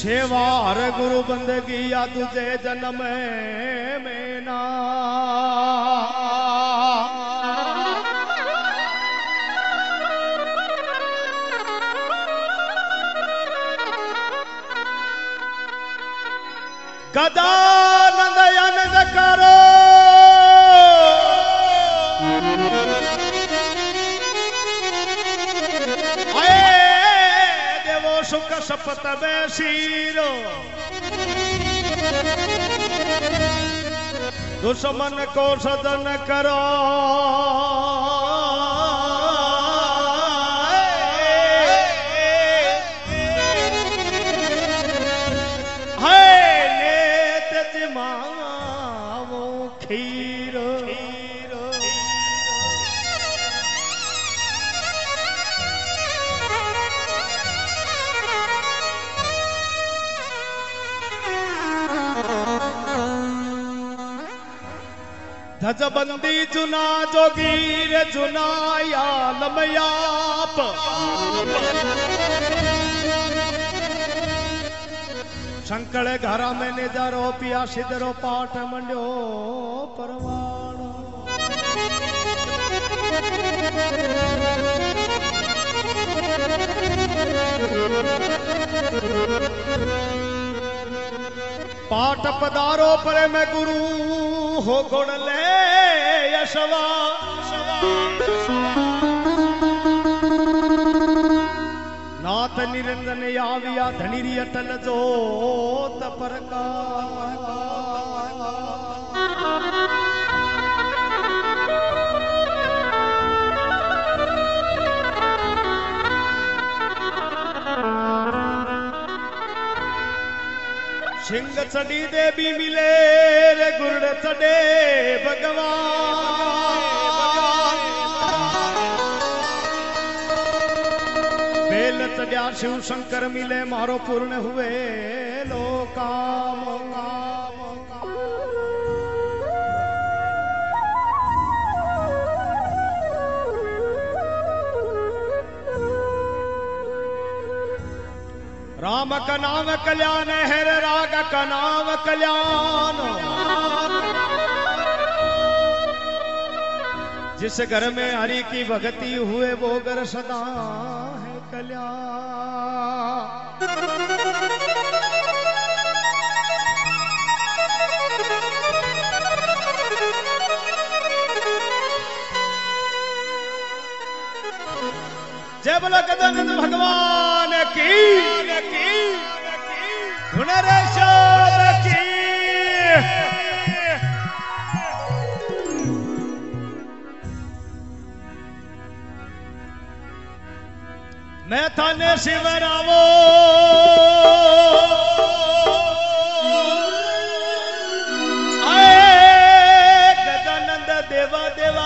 सेवा हर गुरु बंदगी या तुझे जन्म में ना गदानंद आनंद करो देवो सुख सपत में सीरो दुश्मन को सदन करो धजबंदी जुना जोगीर जुना यालमयाप शंकर घरा में निजारो पिया सिदरो पाठ मंड्यो परवाणो पाठ पधारो पर मैं गुरु हो गुण ले यशवा नाथ निरंजन आविया धनीरी अटल जोत परका सिंह चढ़ी देवी मिले रे गुरुड़ चढ़े भगवान बेल चढ़िया शिव शंकर मिले मारो पूर्ण हुए लोकाम राम का नाम कल्याण है राग का नाम कल्याण जिस घर में हरि की भक्ति हुए वो घर सदा है कल्याण जय बोलो गजानन भगवान की गुणरेश्वर की मैं थाने शिवरावो आए गजानंद देवा देवा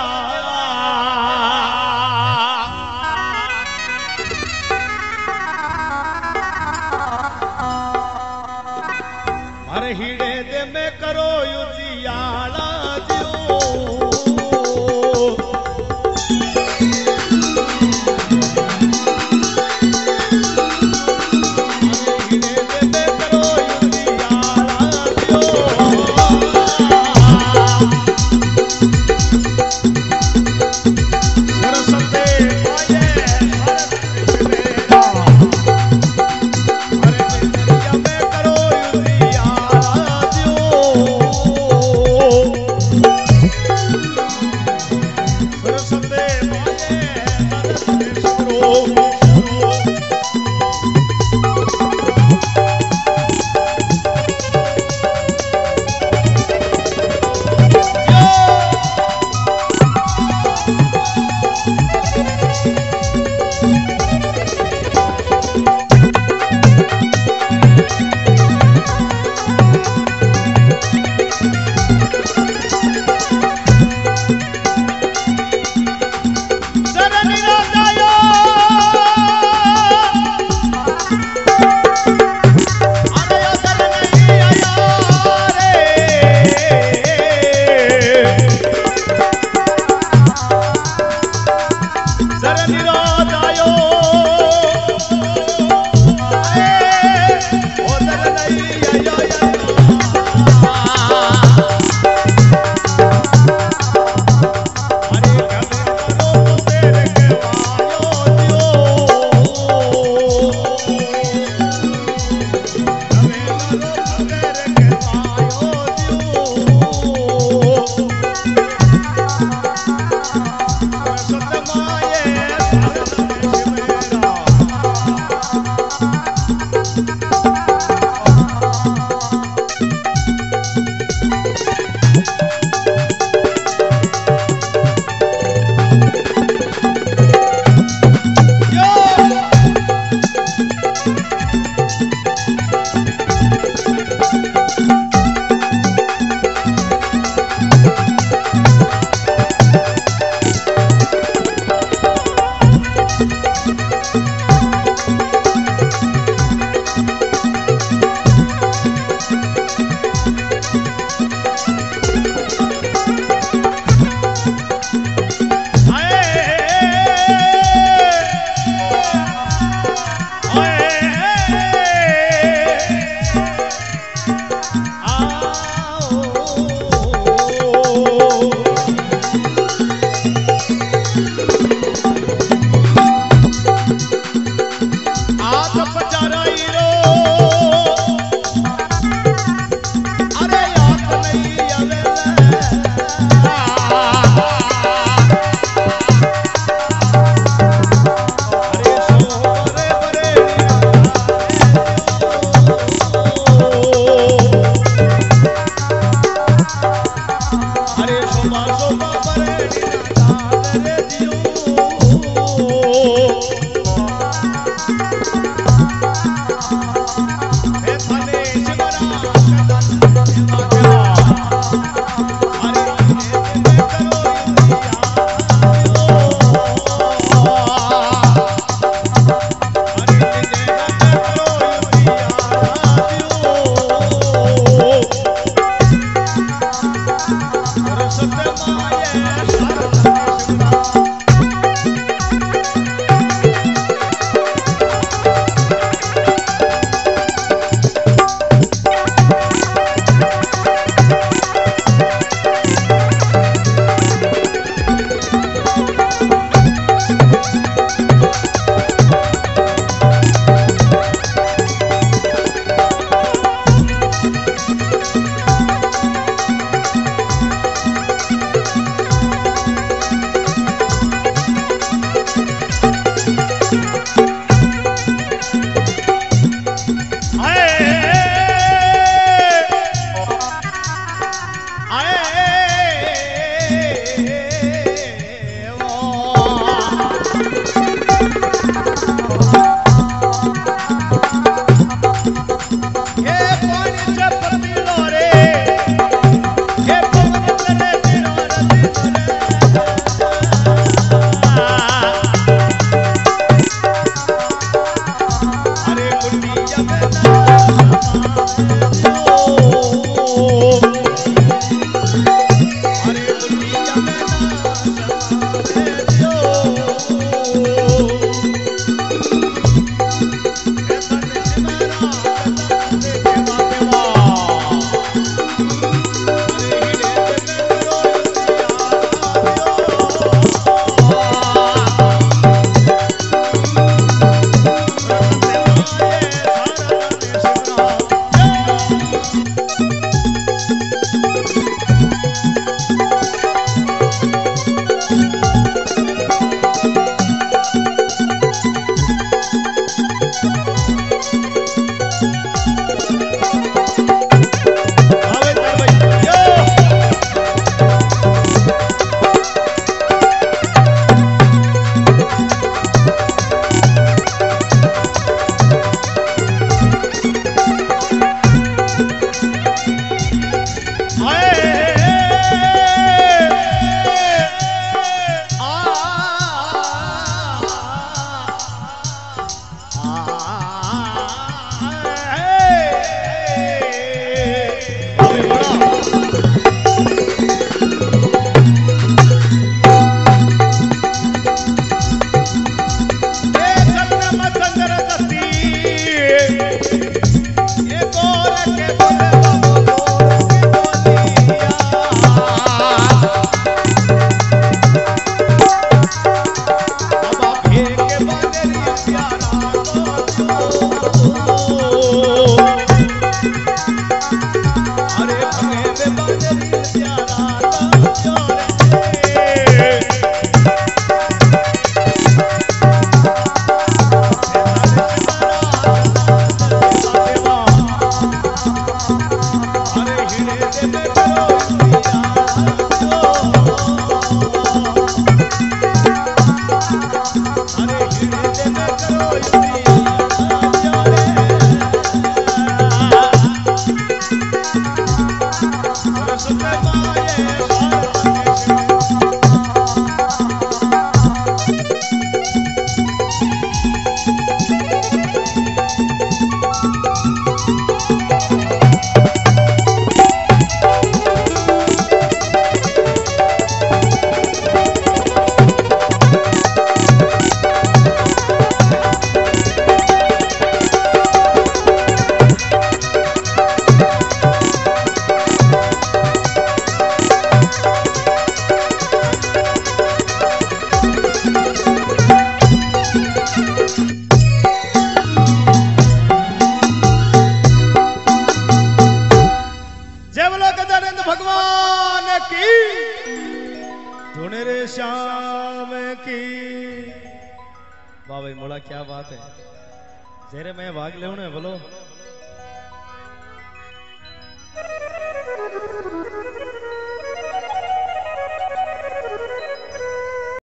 हीड़े दे में करो युजियाला श्याम की वाह भाई मोड़ा क्या बात है जेरे मैं भाग ले बोलो।